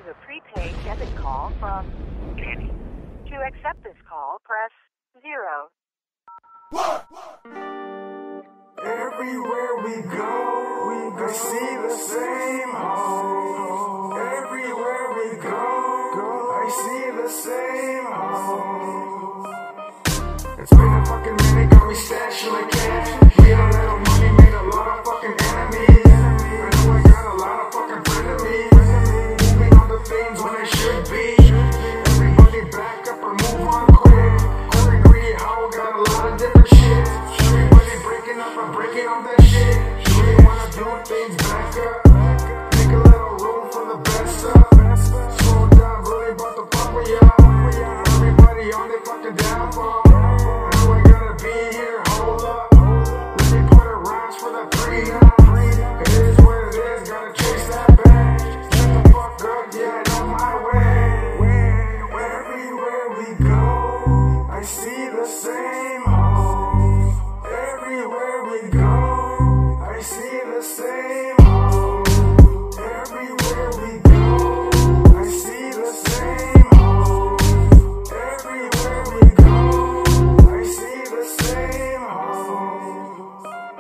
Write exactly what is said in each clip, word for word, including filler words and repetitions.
a prepaid debit call from Danny. To accept this call, press zero. Everywhere we go, we go see the same home. Everywhere we go, I see the same home. It's been a fucking minute, got me stashing the cash. Made a little money, made a lot of fucking enemies. I know I got a lot of fucking frenemies. Moving on the things when they should be. Everybody back up or move on quick. Corey Greedy, how I got a lot of different shit. Everybody breaking up and breaking on that shit. Sure you wanna do things back up. Make a little room for the best stuff. Slow down, really about to fuck with y'all. Everybody on their fucking downfall. Now I gotta be here, hold up. Let me put a rhymes for the three. It is what it is, gotta chase that bag. Shut the fuck up, yeah, I know my way. Everywhere we go, I see the same home. Everywhere we go, I see the same home. Everywhere we go, I see the same home. Everywhere we go, I see the same home.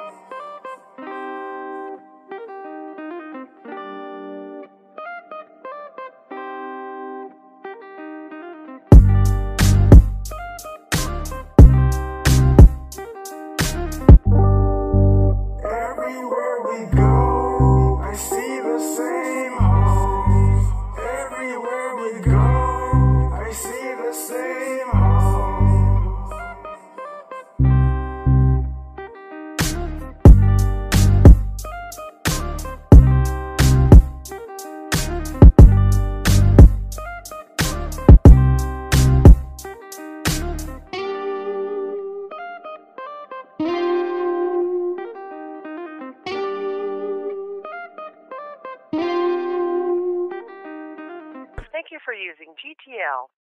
Everywhere we go, I see the same home. Everywhere we go, I see the same home. Thank you for using G T L.